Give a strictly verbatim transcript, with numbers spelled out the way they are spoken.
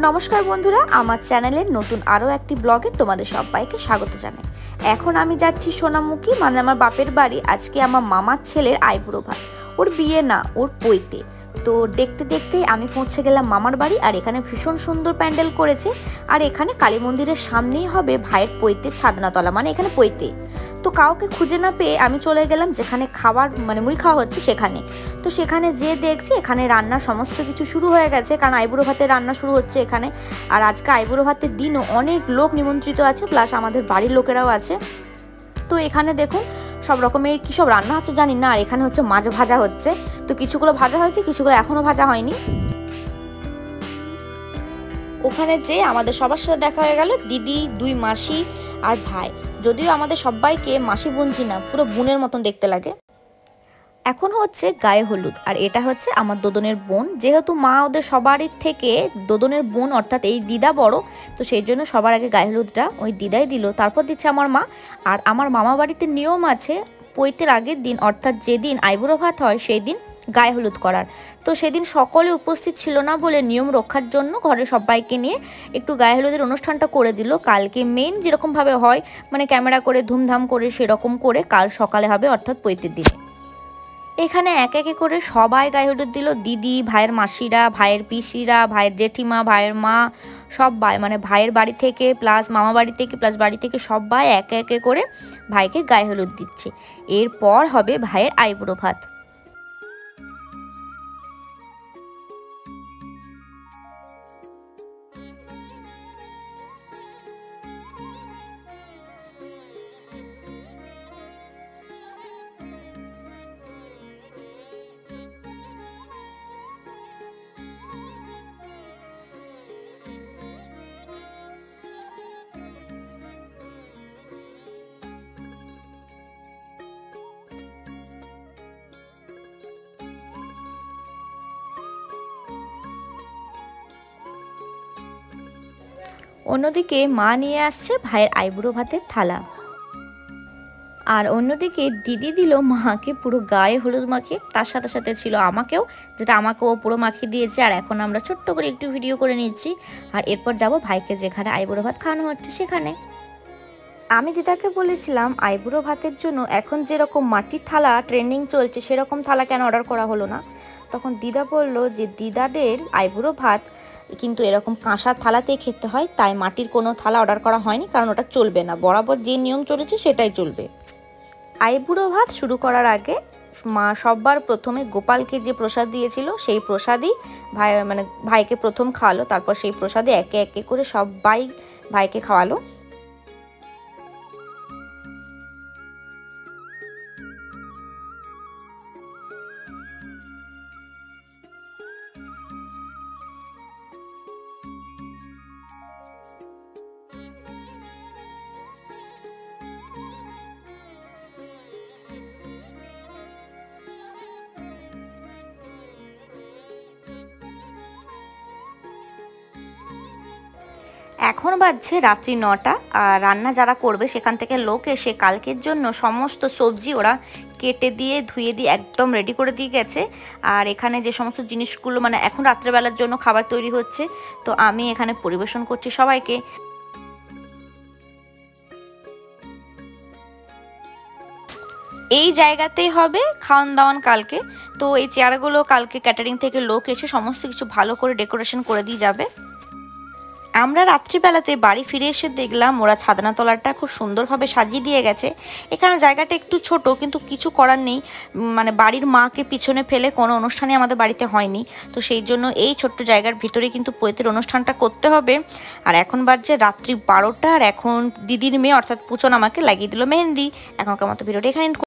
নমস্কার বন্ধুরা, আমার চ্যানেলের নতুন আরও একটি ব্লগে তোমাদের সবাইকে স্বাগত জানাই। এখন আমি যাচ্ছি সোনামুখী, মানে আমার বাপের বাড়ি। আজকে আমার মামার ছেলের আইবুড়ো ভাত, ওর বিয়ে না, ওর পৈতে। তো দেখতে দেখতে আমি পৌঁছে গেলাম মামার বাড়ি। আর এখানে ভীষণ সুন্দর প্যান্ডেল করেছে। আর এখানে কালী মন্দিরের সামনেই হবে ভাইয়ের পৈতের ছাদনাতলা, মানে এখানে পৈতে। তো কাউকে খুঁজে না পেয়ে আমি চলে গেলাম যেখানে খাবার মানে মুড়ি খাওয়া হচ্ছে সেখানে। তো সেখানে যে দেখছি এখানে রান্নার সমস্ত কিছু শুরু হয়ে গেছে, কারণ আইবুড়ো ভাতের রান্না শুরু হচ্ছে এখানে। আর আজকে আইবুড়ো ভাতের দিনও অনেক লোক নিমন্ত্রিত আছে, প্লাস আমাদের বাড়ির লোকেরাও আছে। তো এখানে দেখুন সব রকমের কী সব রান্না হচ্ছে জানি না। আর এখানে হচ্ছে মাছ ভাজা হচ্ছে। তো কিছুগুলো ভাজা হয়েছে, কিছুগুলো এখনও ভাজা হয়নি। ওখানে যে আমাদের সবার সাথে দেখা হয়ে গেল, দিদি, দুই মাসি আর ভাই। যদিও আমাদের সবাইকে মাসি বুনছি না, পুরো বোনের মতন দেখতে লাগে। এখন হচ্ছে গায়ে হলুদ, আর এটা হচ্ছে আমার দোদনের বোন। যেহেতু মা ওদের সবারই থেকে দোদনের বোন, অর্থাৎ এই দিদা বড়, তো সেই জন্য সবার আগে গায়ে হলুদটা ওই দিদাই দিল, তারপর দিচ্ছে আমার মা। আর আমার মামা বাড়িতে নিয়ম আছে পৈতের আগের দিন, অর্থাৎ যেদিন আইবুড়ো ভাত হয় সেই দিন গায়ে হলুদ করার। তো সেদিন সকলে উপস্থিত ছিল না বলে নিয়ম রক্ষার জন্য ঘরের সবাইকে নিয়ে একটু গায়ে হলুদের অনুষ্ঠানটা করে দিল। কালকে মেন যেরকমভাবে হয়, মানে ক্যামেরা করে ধুমধাম করে সেরকম করে কাল সকালে হবে, অর্থাৎ পৈতের দিনে। এখানে এক একে করে সবাই গায়ে হলুদ দিল। দিদি, ভাইয়ের মাসিরা, ভাইয়ের পিসিরা, ভাইয়ের জেঠিমা, ভাইয়ের মা, সবাই, মানে ভাইয়ের বাড়ি থেকে প্লাস মামা বাড়ি থেকে প্লাস বাড়ি থেকে সবাই একে একে করে ভাইকে গায়ে হলুদ দিচ্ছে। এরপর হবে ভাইয়ের আইবুড়ো ভাত। অন্যদিকে মা নিয়ে আসছে ভাইয়ের আইবুড়ো ভাতের থালা। আর অন্যদিকে দিদি দিল মাকে পুরো গায়ে হলুদ মাখিয়ে, তার সাথে সাথে ছিল আমাকেও, যেটা আমাকেও পুরো মাখিয়ে দিয়েছে। আর এখন আমরা ছোট্ট করে একটু ভিডিও করে নিচ্ছি। আর এরপর যাব ভাইকে যেখানে আইবুড়ো ভাত খাওয়ানো হচ্ছে সেখানে। আমি দিদাকে বলেছিলাম আইবুড়ো ভাতের জন্য এখন যেরকম মাটির থালা ট্রেন্ডিং চলছে সেরকম থালা কেন অর্ডার করা হলো না। তখন দিদা বলল যে দিদাদের আইবুড়ো ভাত কিন্তু এরকম কাঁসার থালাতেই খেতে হয়, তাই মাটির কোনো থালা অর্ডার করা হয়নি, কারণ ওটা চলবে না। বরাবর যে নিয়ম চলেছে সেটাই চলবে। আইবুড়ো ভাত শুরু করার আগে মা সববার প্রথমে গোপালকে যে প্রসাদ দিয়েছিল সেই প্রসাদই ভাই মানে ভাইকে প্রথম খাওয়ালো। তারপর সেই প্রসাদে একে একে করে সবাই ভাইকে খাওয়ালো। এখন বাজছে রাত্রি নটা। আর রান্না যারা করবে সেখান থেকে লোক এসে কালকের জন্য সমস্ত সবজি ওরা কেটে দিয়ে ধুয়ে দিয়ে একদম রেডি করে দিয়ে গেছে। আর এখানে যে সমস্ত জিনিসগুলো মানে এখন রাত্রেবেলার জন্য খাবার তৈরি হচ্ছে, তো আমি এখানে পরিবেশন করছি সবাইকে। এই জায়গাতেই হবে খাওয়ান দাওয়ান কালকে। তো এই চেয়ারগুলো কালকে ক্যাটারিং থেকে লোক এসে সমস্ত কিছু ভালো করে ডেকোরেশন করে দিয়ে যাবে। আমরা রাত্রিবেলাতে বাড়ি ফিরে এসে দেখলাম ওরা ছাদনাতলাটা খুব সুন্দরভাবে সাজিয়ে দিয়ে গেছে। এখানে জায়গাটা একটু ছোট, কিন্তু কিছু করার নেই, মানে বাড়ির মাকে পিছনে ফেলে কোনো অনুষ্ঠানই আমাদের বাড়িতে হয়নি। তো সেই জন্য এই ছোট্ট জায়গার ভিতরে কিন্তু পৈতের অনুষ্ঠানটা করতে হবে। আর এখন বাজছে রাত্রি বারোটা। আর এখন দিদির মেয়ে অর্থাৎ পুচন আমাকে লাগিয়ে দিল মেহেন্দি। এখনকার মতো ভিডিওটা এখানে